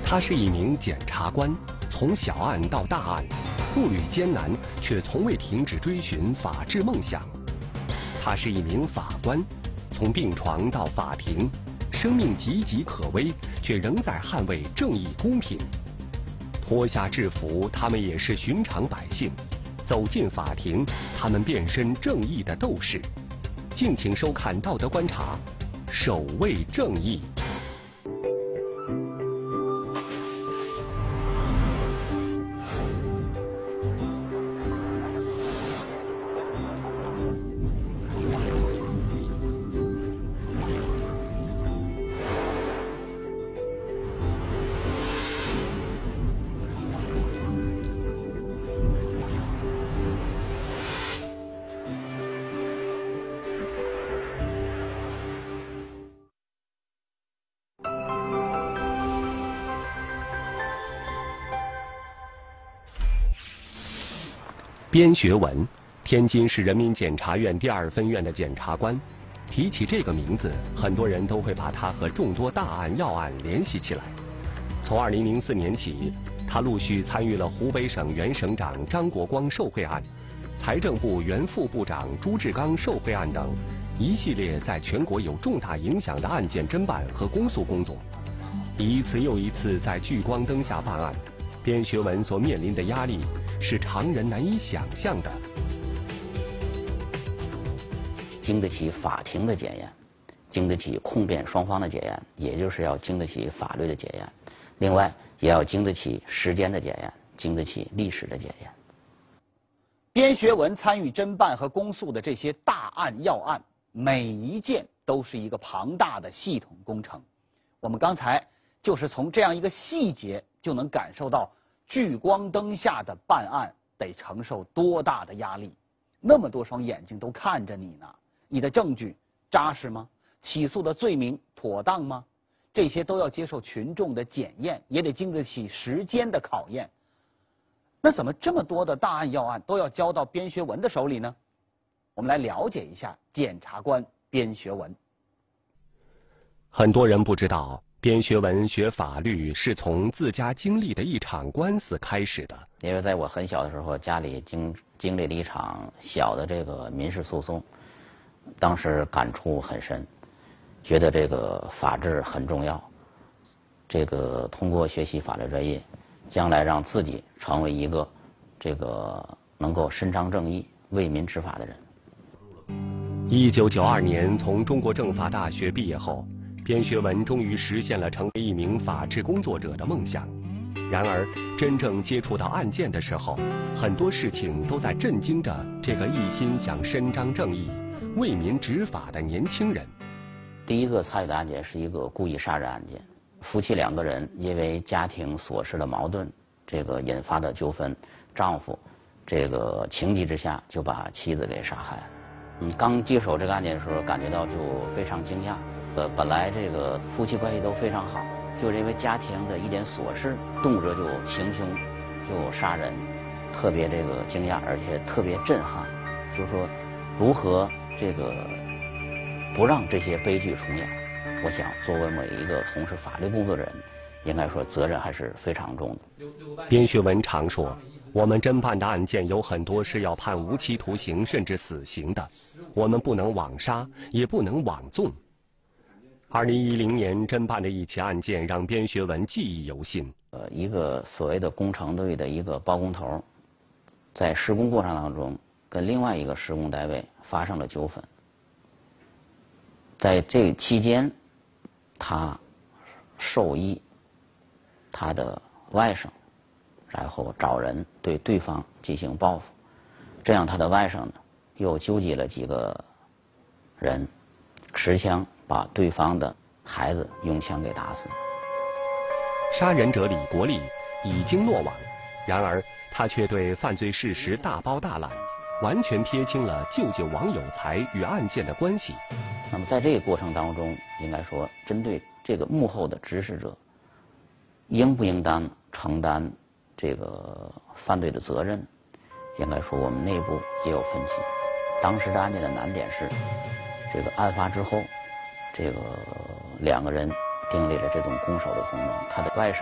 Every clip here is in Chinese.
他是一名检察官，从小案到大案，步履艰难，却从未停止追寻法治梦想。他是一名法官，从病床到法庭，生命岌岌可危，却仍在捍卫正义公平。脱下制服，他们也是寻常百姓；走进法庭，他们变身正义的斗士。敬请收看《道德观察》，守卫正义。边学文，天津市人民检察院第2分院的检察官。提起这个名字，很多人都会把他和众多大案要案联系起来。从2004年起，他陆续参与了湖北省原省长张国光受贿案、财政部原副部长朱志刚受贿案等一系列在全国有重大影响的案件侦办和公诉工作。一次又一次在聚光灯下办案，边学文所面临的压力是常人难以想象的。 经得起法庭的检验，经得起控辩双方的检验，也就是要经得起法律的检验。另外，也要经得起时间的检验，经得起历史的检验。 边学文参与侦办和公诉的这些大案要案，每一件都是一个庞大的系统工程。我们刚才就是从这样一个细节就能感受到聚光灯下的办案得承受多大的压力，那么多双眼睛都看着你呢，你的证据扎实吗？起诉的罪名妥当吗？这些都要接受群众的检验，也得经得起时间的考验。那怎么这么多的大案要案都要交到边学文的手里呢？我们来了解一下检察官边学文。 很多人不知道，边学文学法律是从自家经历的一场官司开始的。 因为在我很小的时候，家里经历了一场小的这个民事诉讼，当时感触很深，觉得这个法治很重要。这个通过学习法律专业，将来让自己成为一个这个能够伸张正义、为民执法的人。 1992年从中国政法大学毕业后，边学文终于实现了成为一名法治工作者的梦想。然而，真正接触到案件的时候，很多事情都在震惊着这个一心想伸张正义、为民执法的年轻人。 第一个参与的案件是一个故意杀人案件，夫妻2个人因为家庭琐事的矛盾，这个引发的纠纷，丈夫这个情急之下就把妻子给杀害了。刚接手这个案件的时候，感觉到就非常惊讶。本来这个夫妻关系都非常好，就因为家庭的一点琐事，动辄就行凶，就杀人，特别这个惊讶，而且特别震撼。就是说，如何这个不让这些悲剧重演？我想，作为每一个从事法律工作的人，应该说责任还是非常重的。 边学文常说，我们侦办的案件有很多是要判无期徒刑甚至死刑的，我们不能枉杀，也不能枉纵。2010年侦办的一起案件让边学文记忆犹新。 一个所谓的工程队的一个包工头，在施工过程当中跟另外一个施工单位发生了纠纷。在这期间，他授意他的外甥，然后找人对对方进行报复。这样他的外甥呢，又纠集了几个人，持枪把对方的孩子用枪给打死。 杀人者李国立已经落网，然而他却对犯罪事实大包大揽，完全撇清了救王有才与案件的关系。 那么在这个过程当中，应该说针对这个幕后的指使者，应不应当承担这个犯罪的责任，应该说我们内部也有分歧。当时的案件的难点是，这个案发之后，这个2个人订立了这种攻守的同盟，他的外甥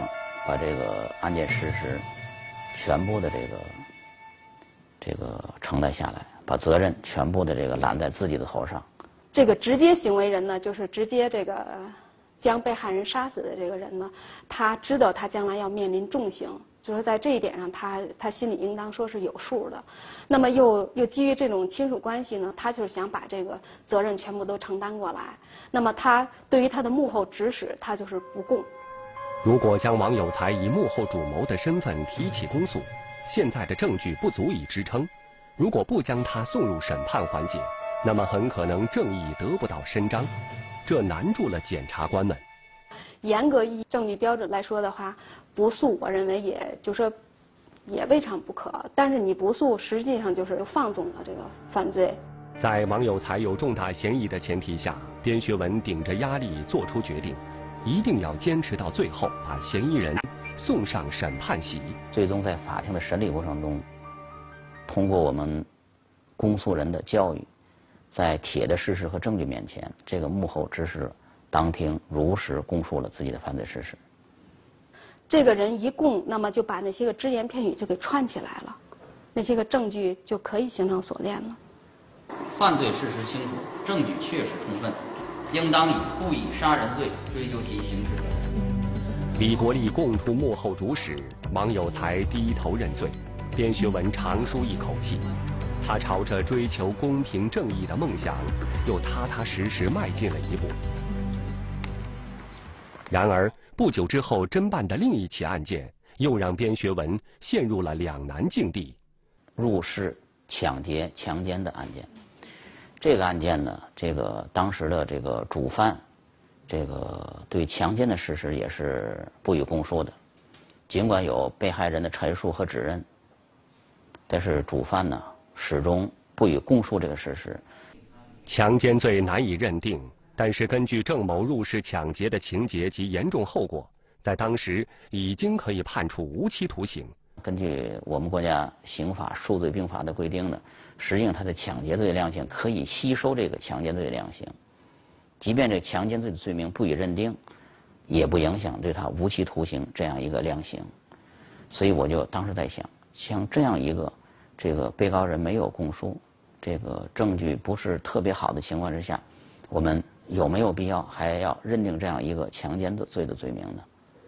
把这个案件事实全部的这个承担下来，把责任全部的这个揽在自己的头上。 这个直接行为人呢，就是直接这个将被害人杀死的这个人呢，他知道他将来要面临重刑，就是在这一点上他心里应当说是有数的。那么又基于这种亲属关系呢，他就是想把这个责任全部都承担过来。那么他对于他的幕后指使，他就是不供。 如果将王有才以幕后主谋的身份提起公诉，现在的证据不足以支撑。如果不将他送入审判环节，那么很可能正义得不到伸张，这难住了检察官们。 严格依证据标准来说的话，不诉我认为也未尝不可。但是你不诉，实际上就是放纵了这个犯罪。 在王有才有重大嫌疑的前提下，边学文顶着压力做出决定，一定要坚持到最后，把嫌疑人送上审判席。 最终在法庭的审理过程中，通过我们公诉人的教育，在铁的事实和证据面前，这个幕后指使当庭如实供述了自己的犯罪事实。 这个人一供，那么就把那些个只言片语就给串起来了，那些个证据就可以形成锁链了。 犯罪事实清楚，证据确实充分，应当以故意杀人罪追究其刑事责任。 李国立供出幕后主使，王有才低头认罪，边学文长舒一口气。他朝着追求公平正义的梦想，又踏踏实实迈进了一步。然而，不久之后侦办的另一起案件，又让边学文陷入了两难境地。 入室抢劫、强奸的案件，这个案件呢，这个当时的这个主犯，这个对强奸的事实也是不予供述的，尽管有被害人的陈述和指认，但是主犯呢始终不予供述这个事实。 强奸罪难以认定，但是根据郑某入室抢劫的情节及严重后果，在当时已经可以判处无期徒刑。 根据我们国家刑法数罪并罚的规定呢，实际上它的抢劫罪的量刑可以吸收这个强奸罪的量刑，即便这强奸罪的罪名不予认定，也不影响对他无期徒刑这样一个量刑。所以我就当时在想，像这样一个这个被告人没有供述，这个证据不是特别好的情况之下，我们有没有必要还要认定这样一个强奸罪的罪名呢？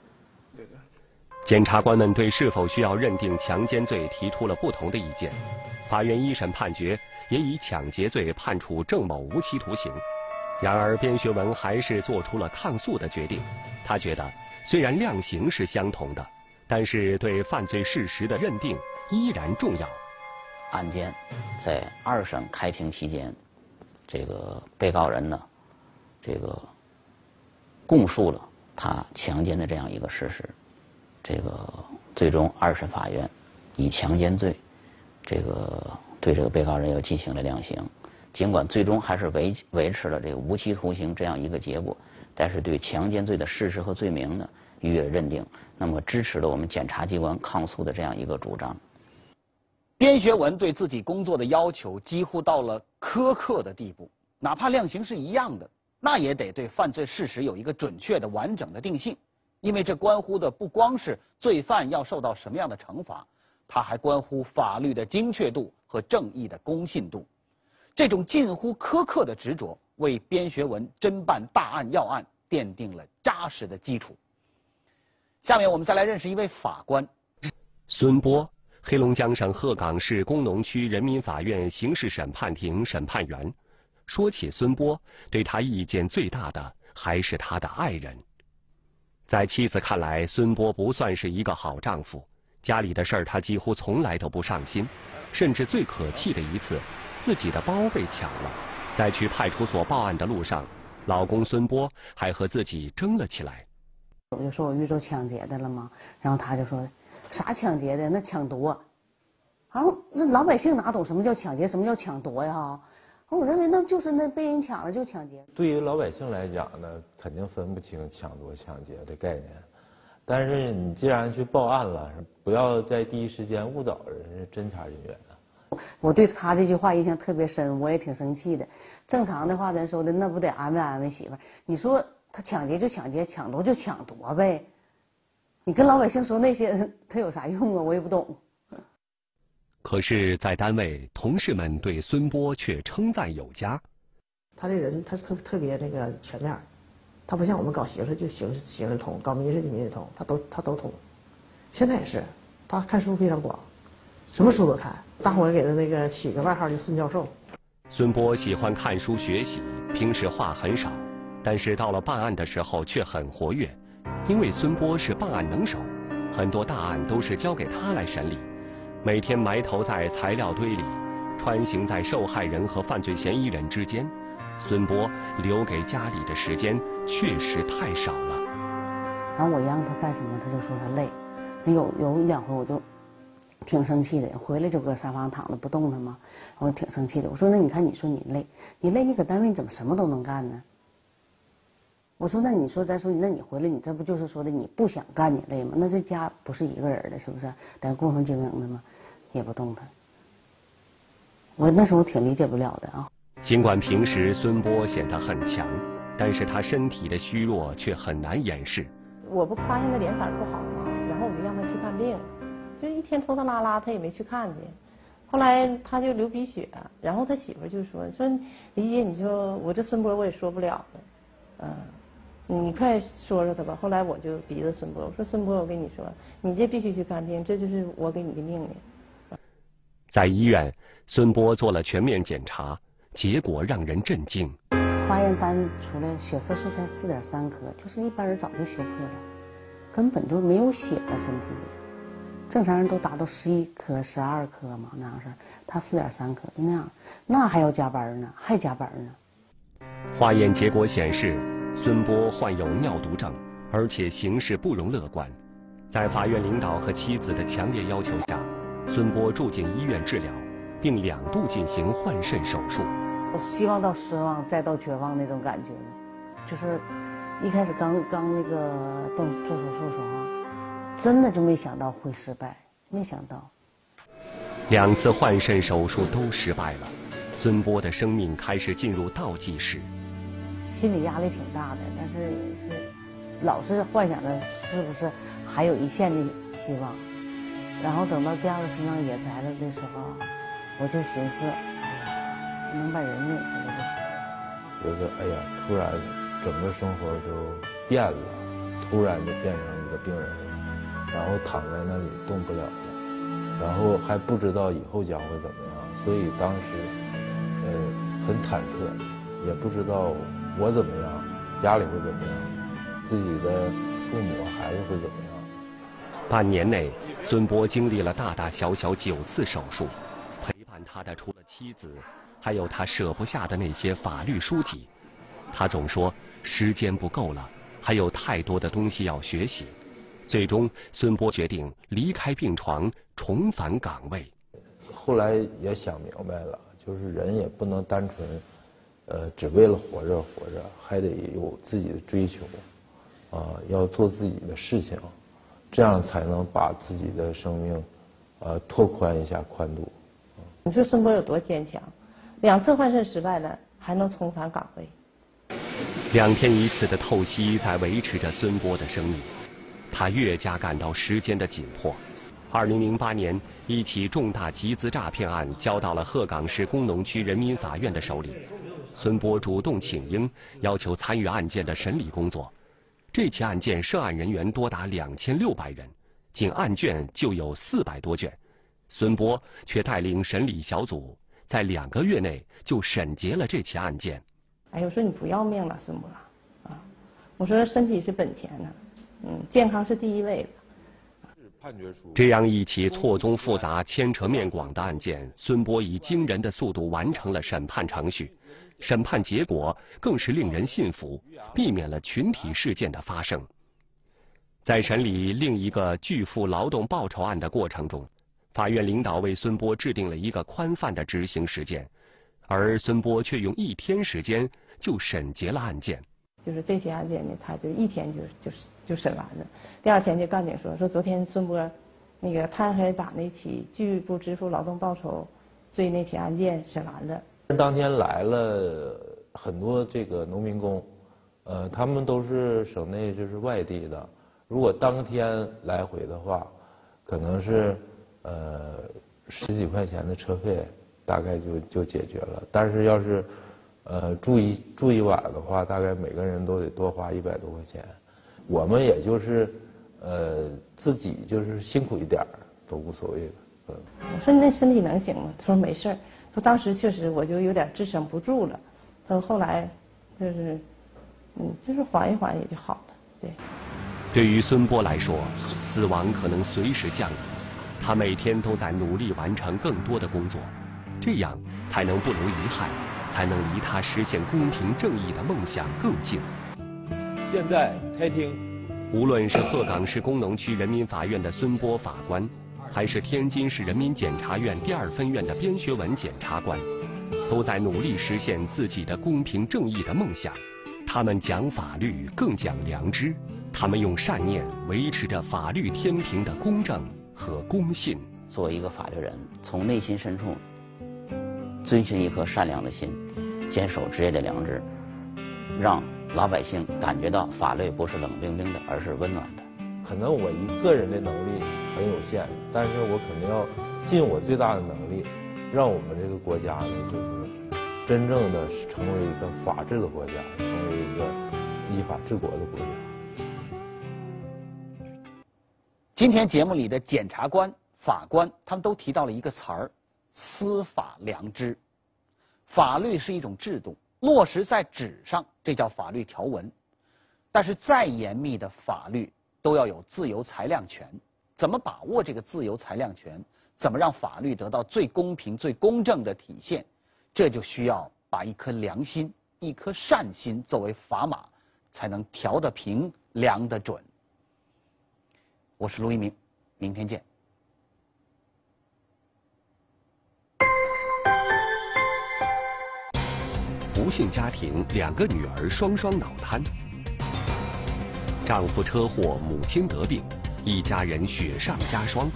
检察官们对是否需要认定强奸罪提出了不同的意见。法院一审判决也以抢劫罪判处郑某无期徒刑。然而边学文还是做出了抗诉的决定。他觉得虽然量刑是相同的，但是对犯罪事实的认定依然重要。 案件在二审开庭期间，这个被告人呢，这个供述了他强奸的这样一个事实。这个最终二审法院以强奸罪，这个对这个被告人又进行了量刑。尽管最终还是维持了这个无期徒刑这样一个结果，但是对强奸罪的事实和罪名呢予以认定，那么支持了我们检察机关抗诉的这样一个主张。 边学文对自己工作的要求几乎到了苛刻的地步，哪怕量刑是一样的，那也得对犯罪事实有一个准确的、完整的定性。因为这关乎的不光是罪犯要受到什么样的惩罚，它还关乎法律的精确度和正义的公信度。这种近乎苛刻的执着，为边学文侦办大案要案奠定了扎实的基础。下面我们再来认识一位法官， 孙波，黑龙江省鹤岗市工农区人民法院刑事审判庭审判员。说起孙波，对他意见最大的还是他的爱人。在妻子看来，孙波不算是一个好丈夫，家里的事儿他几乎从来都不上心，甚至最可气的一次，自己的包被抢了，在去派出所报案的路上，老公孙波还和自己争了起来。 我就说我遇着抢劫的了吗？然后他就说，啥抢劫的？那抢夺。然后那老百姓哪懂什么叫抢劫，什么叫抢夺呀？我认为那就是那被人抢了就抢劫。 对于老百姓来讲呢，肯定分不清抢夺、抢劫的概念。但是你既然去报案了，不要在第一时间误导人侦查人员。 我对他这句话印象特别深，我也挺生气的。正常的话，咱说的那不得安慰安慰媳妇儿？你说他抢劫就抢劫，抢夺就抢夺呗， 你跟老百姓说那些，他有啥用啊？我也不懂。 可是，在单位，同事们对孙波却称赞有加。 他这人，他是特别那个全面，他不像我们搞形式就形式通，搞民事就民事通，他都通。现在也是，他看书非常广，什么书都看。大伙给他那个起个外号叫孙教授。 孙波喜欢看书学习，平时话很少，但是到了办案的时候却很活跃，因为孙波是办案能手，很多大案都是交给他来审理，每天埋头在材料堆里，穿行在受害人和犯罪嫌疑人之间。孙波留给家里的时间确实太少了。 然后我让他干什么，他就说他累。有2回我就挺生气的，回来就搁沙发上躺着不动弹嘛，我挺生气的。我说那你看，你说你累，你搁单位你怎么什么都能干呢？我说那你说再说，那你回来你这不就是说的你不想干你累吗？那这家不是一个人的，是不是？咱共同经营的吗？也不动弹。我那时候挺理解不了的啊。 尽管平时孙波显得很强，但是他身体的虚弱却很难掩饰。 我不发现他脸色不好吗？然后我就让他去看病，就一天拖拖拉拉，他也没去看去。后来他就流鼻血，然后他媳妇就说李姐，你说我这孙波我也说不了了，你快说说他吧。后来我就逼着孙波，我说孙波，我跟你说，你这必须去看病，这就是我给你的命令。 在医院，孙波做了全面检查，结果让人震惊。 化验单出来，血色素才4.3克，就是一般人早就学破了，根本就没有血在身体里。正常人都达到11克、12克嘛，那样式，他4.3克，就那样，那还要加班呢，还加班呢。 化验结果显示，孙波患有尿毒症，而且形势不容乐观。在法院领导和妻子的强烈要求下，孙波住进医院治疗，并2度进行换肾手术。 我希望到失望，再到绝望那种感觉，就是一开始刚那个做手术的时候，真的就没想到会失败，没想到。 2次换肾手术都失败了，孙波的生命开始进入倒计时。 心理压力挺大的，但是也是老是幻想着是不是还有一线的希望。然后等到第2个心脏也摘了的时候，我就寻思，能把人领回来的时候， 觉得哎呀，突然整个生活就变了，突然就变成一个病人了，然后躺在那里动不了了，然后还不知道以后将会怎么样，所以当时很忐忑，也不知道我怎么样，家里会怎么样，自己的父母孩子会怎么样。 半年内，孙波经历了大大小小9次手术，陪伴他的除了妻子，还有他舍不下的那些法律书籍。他总说时间不够了，还有太多的东西要学习。最终，孙波决定离开病床，重返岗位。 后来也想明白了，就是人也不能单纯，只为了活着，还得有自己的追求，要做自己的事情，这样才能把自己的生命，拓宽一下宽度。 你说孙波有多坚强？2次换肾失败了，还能重返岗位。 2天1次的透析在维持着孙波的生命，他越加感到时间的紧迫。2008年，一起重大集资诈骗案交到了鹤岗市工农区人民法院的手里。孙波主动请缨，要求参与案件的审理工作。这起案件涉案人员多达2600人，仅案卷就有400多卷。孙波却带领审理小组，在2个月内就审结了这起案件。 哎，我说你不要命了，孙波，我说身体是本钱呢，健康是第一位的。 这样一起错综复杂、牵扯面广的案件，孙波以惊人的速度完成了审判程序，审判结果更是令人信服，避免了群体事件的发生。在审理另一个拒付劳动报酬案的过程中，法院领导为孙波制定了一个宽泛的执行时间，而孙波却用1天时间就审结了案件。 就是这起案件呢，他就1天就审完了。第2天就干警说昨天孙波，那个他还把那起拒不支付劳动报酬罪那起案件审完了。 当天来了很多这个农民工，他们都是省内就是外地的， 如果当天来回的话，可能是10几块钱的车费，大概就解决了。但是要是住一晚的话，大概每个人都得多花100多块钱。我们也就是自己就是辛苦一点都无所谓的。 我说那身体能行吗？他说没事儿。说当时确实我就有点支撑不住了。他说后来就是就是缓一缓也就好了。对。 对于孙波来说，死亡可能随时降临，他每天都在努力完成更多的工作，这样才能不留遗憾，才能离他实现公平正义的梦想更近。 现在开庭。 无论是鹤岗市工农区人民法院的孙波法官，还是天津市人民检察院第2分院的边学文检察官，都在努力实现自己的公平正义的梦想。他们讲法律，更讲良知。他们用善念维持着法律天平的公正和公信。 作为一个法律人，从内心深处遵循一颗善良的心，坚守职业的良知，让老百姓感觉到法律不是冷冰冰的，而是温暖的。 可能我一个人的能力很有限，但是我肯定要尽我最大的能力，让我们这个国家呢，就是真正的成为一个法治的国家，成为一个依法治国的国家。 今天节目里的检察官、法官，他们都提到了一个词儿：司法良知。法律是一种制度，落实在纸上，这叫法律条文。但是再严密的法律都要有自由裁量权。怎么把握这个自由裁量权？怎么让法律得到最公平、最公正的体现？这就需要把一颗良心、一颗善心作为砝码，才能调得平、量得准。我是卢一鸣，明天见。 不幸家庭，2个女儿双双脑瘫，丈夫车祸，母亲得病，一家人雪上加霜。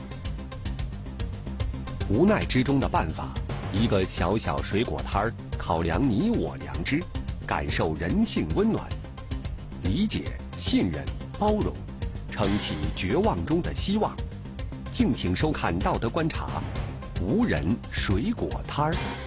无奈之中的办法，一个小小水果摊儿，考量你我良知，感受人性温暖，理解、信任、包容，撑起绝望中的希望。敬请收看《道德观察》，无人水果摊儿。